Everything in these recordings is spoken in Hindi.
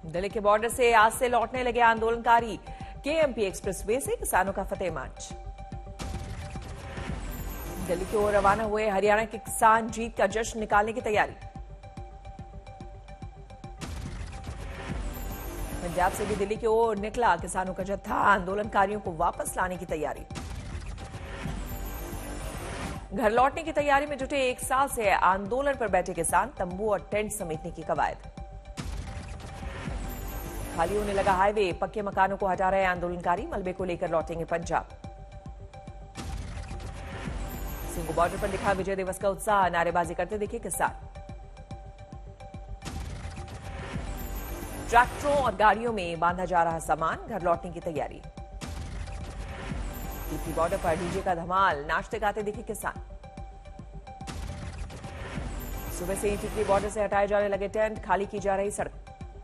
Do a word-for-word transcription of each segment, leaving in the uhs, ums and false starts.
दिल्ली के बॉर्डर से आज से लौटने लगे आंदोलनकारी। केएमपी एक्सप्रेसवे से किसानों का फतेह मार्च। दिल्ली की ओर रवाना हुए हरियाणा के किसान जीत का जश्न निकालने की तैयारी। पंजाब से भी दिल्ली की ओर निकला किसानों का जत्था, आंदोलनकारियों को वापस लाने की तैयारी। घर लौटने की तैयारी में जुटे एक साल से आंदोलन पर बैठे किसान, तंबू और टेंट समेटने की कवायद। खाली होने लगा हाईवे, पक्के मकानों को हटा रहे आंदोलनकारी, मलबे को लेकर लौटेंगे पंजाब। सिंगू बॉर्डर पर दिखा विजय दिवस का उत्साह, नारेबाजी करते दिखे किसान। ट्रैक्टरों और गाड़ियों में बांधा जा रहा सामान, घर लौटने की तैयारी। यूपी बॉर्डर पर डीजे का धमाल, नाचते गाते दिखे किसान। सुबह से ही टिकरी बॉर्डर से हटाए जाने लगे टेंट, खाली की जा रही सड़क।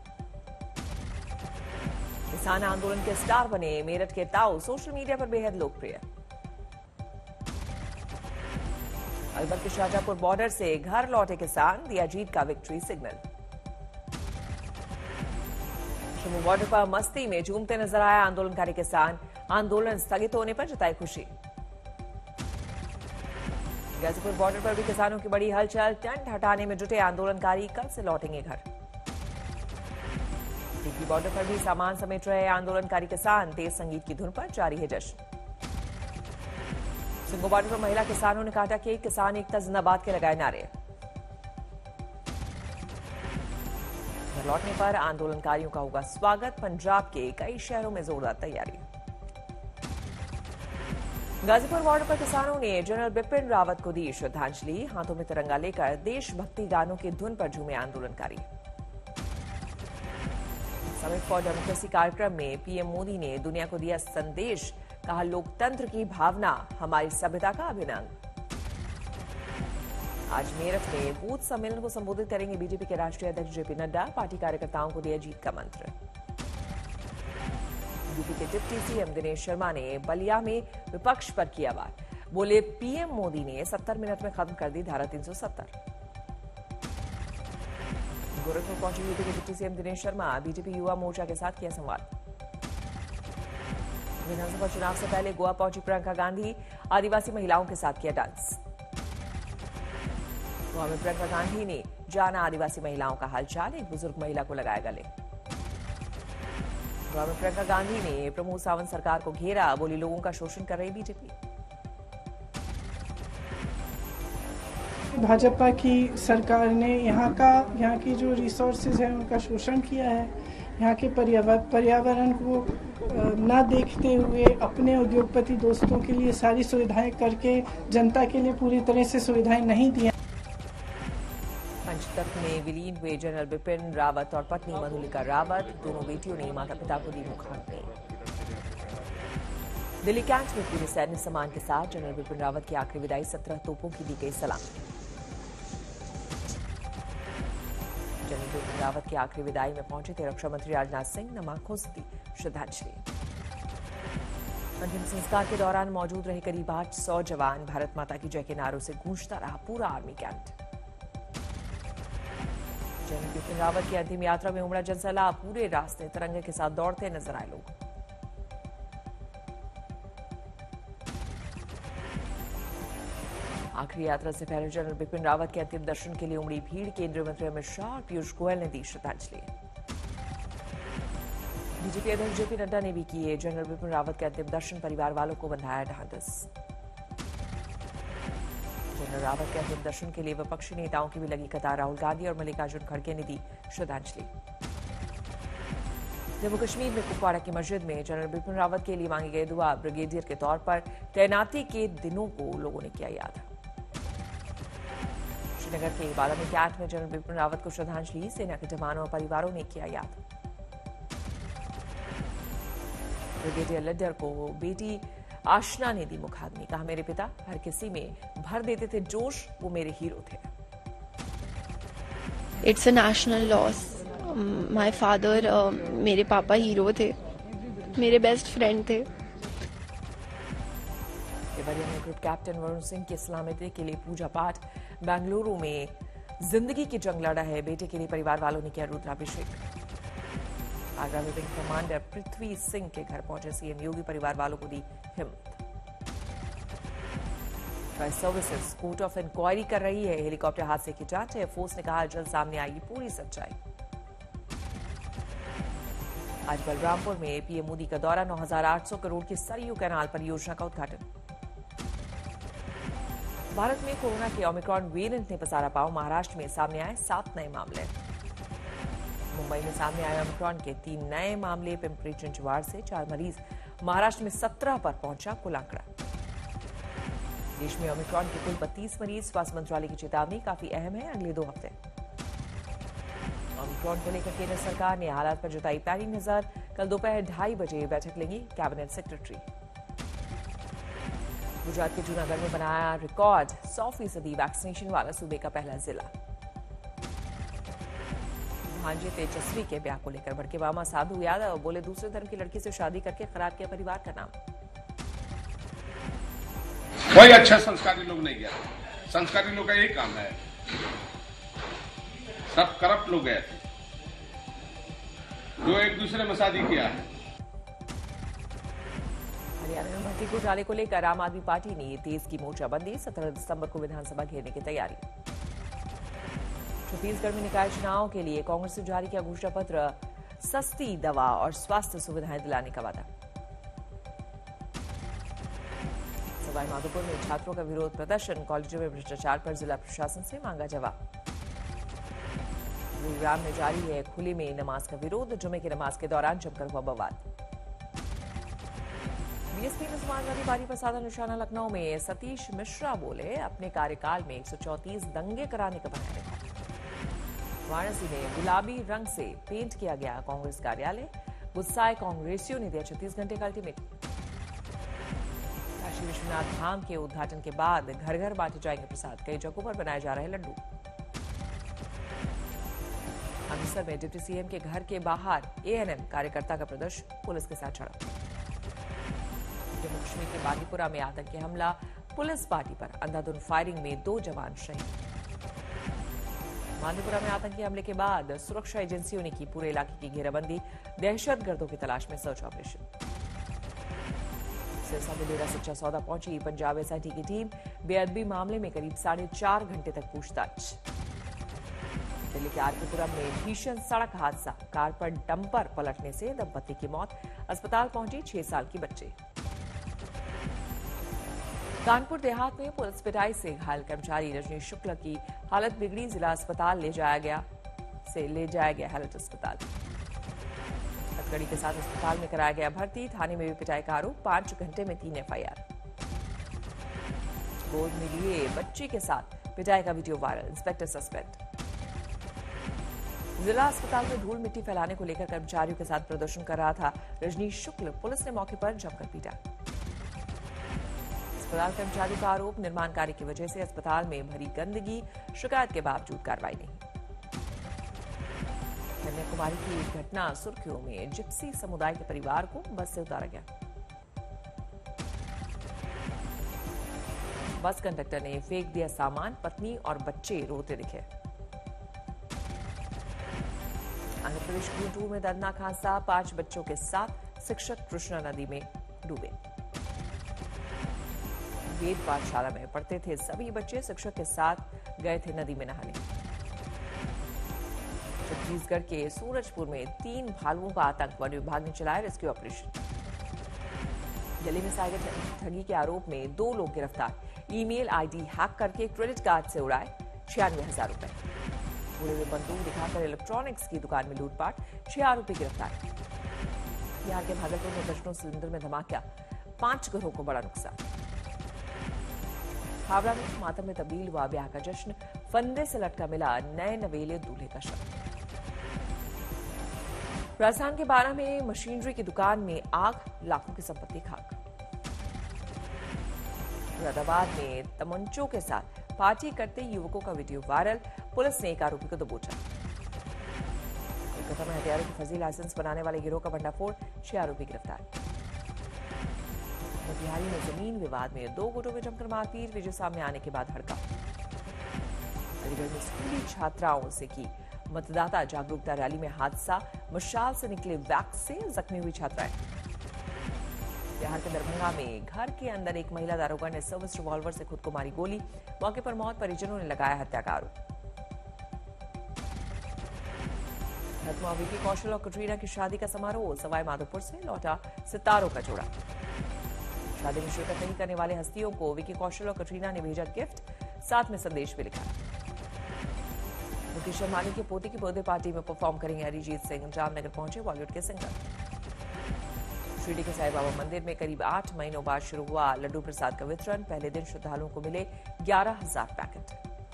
किसान आंदोलन के स्टार बने मेरठ के ताऊ, सोशल मीडिया पर बेहद लोकप्रिय। अलवर के शाहजहांपुर बॉर्डर से घर लौटे किसान, दिया जीत का विक्ट्री सिग्नल। जम्मू बॉर्डर पर मस्ती में झूमते नजर आया आंदोलनकारी किसान, आंदोलन स्थगित होने पर जताई खुशी। गाजीपुर बॉर्डर पर भी किसानों की बड़ी हलचल, टेंट हटाने में जुटे आंदोलनकारी, कल से लौटेंगे घर। टिकरी बॉर्डर पर भी सामान समेट रहे आंदोलनकारी किसान, तेज संगीत की धुन पर जारी है जश्न। सिंगू बॉर्डर पर महिला किसानों ने काटा केक, किसान एकता जिंदाबाद के लगाए नारे। घर लौटने पर आंदोलनकारियों का होगा स्वागत, पंजाब के कई शहरों में जोरदार तैयारी। गाजीपुर बॉर्डर पर किसानों ने जनरल बिपिन रावत को दी श्रद्धांजलि, हाथों में तिरंगा लेकर देशभक्ति गानों की धुन पर झूमे आंदोलनकारी। समिट फॉर डेमोक्रेसी कार्यक्रम में पीएम मोदी ने दुनिया को दिया संदेश, कहा लोकतंत्र की भावना हमारी सभ्यता का अभिन्न अंग। आज मेरठ में बूथ सम्मेलन को संबोधित करेंगे बीजेपी के राष्ट्रीय अध्यक्ष जेपी नड्डा, पार्टी कार्यकर्ताओं को दिया जीत का मंत्र। यूपी के डिप्टी सीएम दिनेश शर्मा ने बलिया में विपक्ष पर किया वार, बोले पीएम मोदी ने सत्तर मिनट में खत्म कर दी धारा तीन सौ सत्तर। गोरखपुर पहुंचे यूपी के deputy CM Dinesh Sharma, BJP Yuva Morcha के साथ किया संवाद। विधानसभा चुनाव से पहले गोवा पहुंची प्रियंका गांधी, आदिवासी महिलाओं के साथ किया डांस। गोवा में प्रियंका गांधी ने जाना आदिवासी महिलाओं का हालचाल, एक बुजुर्ग महिला को लगाया गले। गोवा में प्रियंका गांधी ने प्रमोद सावंत सरकार को घेरा, बोली लोगों का शोषण कर रही बीजेपी। भाजपा की सरकार ने यहाँ का यहाँ की जो रिसोर्सेज है उनका शोषण किया है, यहाँ के पर्यावरण को न देखते हुए अपने उद्योगपति दोस्तों के लिए सारी सुविधाएं करके जनता के लिए पूरी तरह से सुविधाएं नहीं दी। पंचतत्व में विलीन हुए जनरल बिपिन रावत और पत्नी मधुलिका रावत, दोनों बेटियों ने माता पिता को दी मुखाग्नि। दिल्ली कैंट में पूरे सैन्य सम्मान के साथ जनरल बिपिन रावत की आखिरी विदाई, सत्रह तोपों की दी गई सलामी। जनरल बिपिन रावत की आखिरी विदाई में पहुंचे थे रक्षा मंत्री राजनाथ सिंह, नम आंखों से दी श्रद्धांजलि। अंतिम संस्कार के दौरान मौजूद रहे करीब आठ सौ जवान, भारत माता की जय के नारों से गूंजता रहा पूरा army cantt. General Bipin Rawat की अंतिम यात्रा में उमड़ा जनसैलाब, पूरे रास्ते तिरंगे के साथ दौड़ते नजर आए लोग। आखिरी यात्रा से पहले जनरल बिपिन रावत के अंतिम दर्शन के लिए उमड़ी भीड़, केंद्रीय मंत्री अमित शाह और पीयूष गोयल ने दी श्रद्धांजलि। बीजेपी अध्यक्ष जेपी नड्डा ने भी किए जनरल बिपिन रावत के अंतिम दर्शन, परिवार वालों को बंधाया ढांढस। जनरल रावत के अंतिम दर्शन के लिए विपक्षी नेताओं की भी लगी कतार, राहुल गांधी और मल्लिकार्जुन खड़गे ने दी श्रद्धांजलि। जम्मू कश्मीर में कुपवाड़ा की मस्जिद में जनरल बिपिन रावत के लिए मांगी गई दुआ, ब्रिगेडियर के तौर पर तैनाती के दिनों को लोगों ने किया याद। श्रीनगर के बालामी कैंट में जनरल बिपिन रावत को श्रद्धांजलि, सेना के जवानों और परिवारों ने किया याद। ब्रिगेडियर लिडर को बेटी आशना ने दी मुखाग्नि, कहा मेरे पिता हर किसी में भर देते थे जोश, वो मेरे हीरो थे। It's a national loss. My father, मेरे पापा हीरो थे, मेरे बेस्ट फ्रेंड थे। देवरिया में ग्रुप कैप्टन वरुण सिंह की सलामती के लिए पूजा पाठ, बेंगलुरु में जिंदगी की जंग लड़ा है, बेटे के लिए परिवार वालों ने किया रुद्राभिषेक। आगरा में विंग कमांडर पृथ्वी सिंह के घर पहुंचे सीएम योगी, परिवार वालों को दी हिम्मत। Fire services court of inquiry कर रही है हेलीकॉप्टर हादसे की जांच। एयरफोर्स ने कहा जल्द सामने आएगी पूरी सच्चाई। आज बलरामपुर में पीएम मोदी का दौरा, नौ हजार आठ सौ करोड़ की सरयू कैनाल परियोजना का उद्घाटन। भारत में कोरोना के ओमिक्रॉन वेरिएंट ने पसारा पांव, महाराष्ट्र में सामने आए सात नए मामले। मुंबई में सामने आए ओमिक्रॉन के तीन नए मामले, पिंपरी चिंचवाड़ से चार मरीज, महाराष्ट्र में सत्रह पर पहुंचा कुल आंकड़ा। देश में ओमिक्रॉन के कुल बत्तीस मरीज, स्वास्थ्य मंत्रालय की चेतावनी काफी अहम है, अगले दो हफ्ते। ओमिक्रॉन को लेकर केंद्र सरकार ने हालात पर जताई पैनी नजर, कल दोपहर ढाई बजे बैठक लेंगी कैबिनेट सेक्रेटरी। गुजरात के जूनागढ़ में बनाया रिकॉर्ड, सौ फीसदी वैक्सीनेशन वाला सूबे का पहला जिला। भांजे तेजस्वी के ब्याह को लेकर भड़के मामा साधु यादव, बोले दूसरे धर्म की लड़की से शादी करके खराब किया परिवार का नाम। कोई अच्छा संस्कारी लोग नहीं गया, संस्कारी लोग का यही काम है, सब करप्ट लोग गए थे जो एक दूसरे में शादी किया है। हरियाणा में भर्ती घोटाले को लेकर आम आदमी पार्टी ने तेज की मोर्चाबंदी, सत्रह दिसंबर को विधानसभा घेरने की तैयारी। छत्तीसगढ़ में निकाय चुनाव के लिए कांग्रेस ने जारी किया घोषणा पत्र, सस्ती दवा और स्वास्थ्य सुविधाएं दिलाने का वादा। सवाई माधोपुर में छात्रों का विरोध प्रदर्शन, कॉलेजों में भ्रष्टाचार पर जिला प्रशासन से मांगा जवाब। गुरुग्राम में जारी है खुले में नमाज का विरोध, जुमे की नमाज के दौरान जमकर हुआ बवाल। बीएसपी में समाजवादी पार्टी पर साधा निशाना, लखनऊ में सतीश मिश्रा बोले अपने कार्यकाल में एक सौ चौंतीस दंगे कराने का बनाया रिकॉर्ड। वाराणसी में गुलाबी रंग से पेंट किया गया कांग्रेस कार्यालय, गुस्साए कांग्रेसियों ने दिया छत्तीस घंटे का अल्टीमेटम। काशी विश्वनाथ धाम के उद्घाटन के बाद घर घर बांटे जाएंगे प्रसाद, कई जगहों पर बनाए जा रहे लड्डू। अमृतसर में डिप्टी सीएम के घर के बाहर एएनएम कार्यकर्ता का प्रदर्शन, पुलिस के साथ झड़प। जम्मू कश्मीर के बांदीपुरा में आतंकी हमला, पुलिस पार्टी पर अंधाधुंध फायरिंग में दो जवान शहीद। बांदीपुरा में आतंकी हमले के बाद सुरक्षा एजेंसियों ने की पूरे इलाके की घेराबंदी, दहशतगर्दों की तलाश में सर्च ऑपरेशन। सिरसा में डेरा सच्चा सौदा पहुंची पंजाब एसआईटी की टीम, बेअदबी मामले में करीब साढ़े चार घंटे तक पूछताछ। दिल्ली के आरकेपुरम में भीषण सड़क हादसा, कार पर डंपर पलटने से दंपति की मौत, अस्पताल पहुंची छह साल की बच्ची। कानपुर देहात में पुलिस पिटाई से घायल कर्मचारी रजनीश शुक्ला की हालत बिगड़ी, जिला अस्पताल ले जाया गया से ले जाया गया हेलट अस्पताल। हथकड़ी के साथ अस्पताल में कराया गया भर्ती, थाने में भी पिटाई का आरोप, पांच घंटे में तीन एफआईआर। गोद में लिए बच्ची के साथ पिटाई का वीडियो वायरल, इंस्पेक्टर सस्पेंड। जिला अस्पताल में धूल मिट्टी फैलाने को लेकर कर्मचारियों के साथ प्रदर्शन कर रहा था रजनीश शुक्ल, पुलिस ने मौके पर जमकर पीटा। अस्पताल कर्मचारियों का आरोप, निर्माण कार्य की वजह से अस्पताल में भरी गंदगी, शिकायत के बावजूद कार्रवाई नहीं। कन्याकुमारी की एक घटना, सुर्खियों में जिप्सी समुदाय के परिवार को बस से उतारा गया। बस कंडक्टर ने फेंक दिया सामान, पत्नी और बच्चे रोते दिखे। आंध्र प्रदेश गुंटूर में दर्दनाक हादसा, पांच बच्चों के साथ शिक्षक कृष्णा नदी में डूबे। वेद पाठशाला में पढ़ते थे सभी बच्चे, शिक्षक के साथ गए थे नदी में नहाने। छत्तीसगढ़ के सूरजपुर में तीन भालुओं का आतंक, वन विभाग ने चलाया रेस्क्यू ऑपरेशन। दिल्ली में साइबर ठगी के आरोप में दो लोग गिरफ्तार, ईमेल आईडी हैक करके क्रेडिट कार्ड से उड़ाए छियानवे हजार रुपए। पूरे में बंदूक दिखाकर इलेक्ट्रॉनिक्स की दुकान में लूटपाट, छह आरोपी गिरफ्तार। बिहार के भागलपुर में दर्जनों सिलेंडर में धमाका, पांच घरों को बड़ा नुकसान। हावड़ा में मातम में तब्दील हुआ ब्याह का जश्न, फंदे से लटका मिला नए नवेले दूल्हे का शव। राजस्थान के बारा में मशीनरी की दुकान में आग, लाखों की संपत्ति खाक। मुरादाबाद में तमंचों के साथ पार्टी करते युवकों का वीडियो वायरल, पुलिस ने एक आरोपी को दबोचा। कोलकाता में हथियारों की फर्जी लाइसेंस बनाने वाले गिरोह का भंडाफोड़, छह आरोपी गिरफ्तार। मोतिहारी में जमीन विवाद में दो गुटों में जमकर मारपीट, वीडियो सामने आने के बाद हड़कंप। अलीगढ़ में स्कूली छात्राओं से की मतदाता जागरूकता रैली में हादसा, मशाल से निकले वैक्स से जख्मी हुई छात्राएं। बिहार के दरभंगा में घर के अंदर एक महिला दारोगा ने सर्विस रिवॉल्वर से खुद को मारी गोली, मौके पर मौत, परिजनों ने लगाया हत्या का आरोप। खत्म हुआ विकी कौशल और कटरीना की शादी का समारोह, सवाई माधोपुर से लौटा सितारों का जोड़ा। शादी में शिरकत नहीं करने वाले हस्तियों को विकी कौशल और कटरीना ने भेजा गिफ्ट, साथ में संदेश भी लिखा। मुकेश अंबानी के पोते की बर्थडे पार्टी में परफॉर्म करेंगे अरिजीत सिंह, जामनगर पहुंचे बॉलीवुड के सिंगर। शिरडी के साईं बाबा मंदिर में करीब आठ महीनों बाद शुरू हुआ लड्डू प्रसाद का वितरण, पहले दिन श्रद्धालुओं को मिले ग्यारह हजार पैकेट।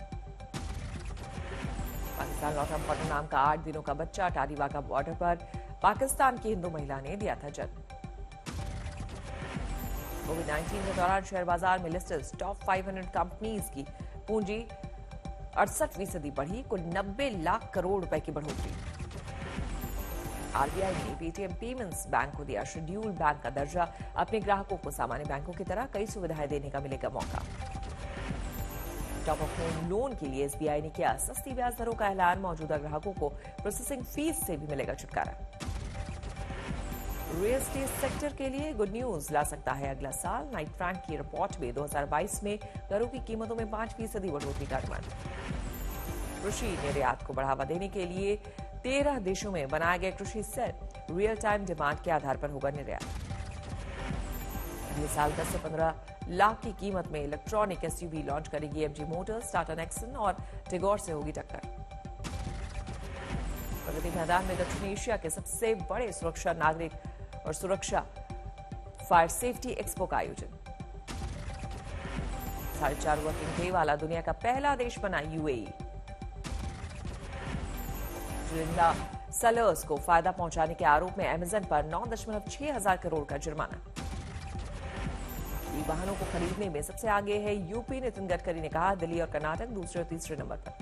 पाकिस्तान लौटा पटना नाम का आठ दिनों का बच्चा, टारीवागा बॉर्डर पर पाकिस्तान की हिंदू महिला ने दिया था जन्म। कोविड नाइन्टीन के दौरान शेयर बाजार में लिस्टेड टॉप पाँच सौ कंपनीज की पूंजी अड़सठ फीसदी बढ़ी, कुल नब्बे लाख करोड़ रुपए की बढ़ोतरी। आरबीआई ने पेटीएम पेमेंट्स बैंक को दिया शेड्यूल बैंक का दर्जा, अपने ग्राहकों को सामान्य बैंकों की तरह कई सुविधाएं देने का मिलेगा मौका। टॉप अप होम लोन के लिए एसबीआई ने किया सस्ती ब्याज दरों का ऐलान, मौजूदा ग्राहकों को प्रोसेसिंग फीस से भी मिलेगा छुटकारा। रियल एस्टेट सेक्टर के लिए गुड न्यूज ला सकता है अगला साल, नाइट फ्रैंक की रिपोर्ट में दो हज़ार बाईस में घरों की कीमतों में पांच फीसदी बढ़ोतरी का अनुमान। कृषि निर्यात को बढ़ावा देने के लिए तेरह देशों में बनाया गया कृषि सेल, रियल टाइम डिमांड के आधार पर होगा निर्यात। अगले साल दस से पंद्रह लाख की कीमत में इलेक्ट्रॉनिक एसयूवी लॉन्च करेगी एमजी मोटर्स, टाटा नेक्सन और टिगोर से होगी टक्कर। प्रगति मैदान में दक्षिण एशिया के सबसे बड़े सुरक्षा नागरिक और सुरक्षा फायर सेफ्टी एक्सपो का आयोजन। साढ़े चार वर्किंग डे वाला दुनिया का पहला देश बना यूएई। चुनिंदा सेलर्स को फायदा पहुंचाने के आरोप में अमेजन पर नौ दशमलव छह हजार करोड़ का जुर्माना। ई वाहनों को खरीदने में सबसे आगे है यूपी, नितिन गडकरी ने कहा दिल्ली और कर्नाटक दूसरे और तीसरे नंबर पर।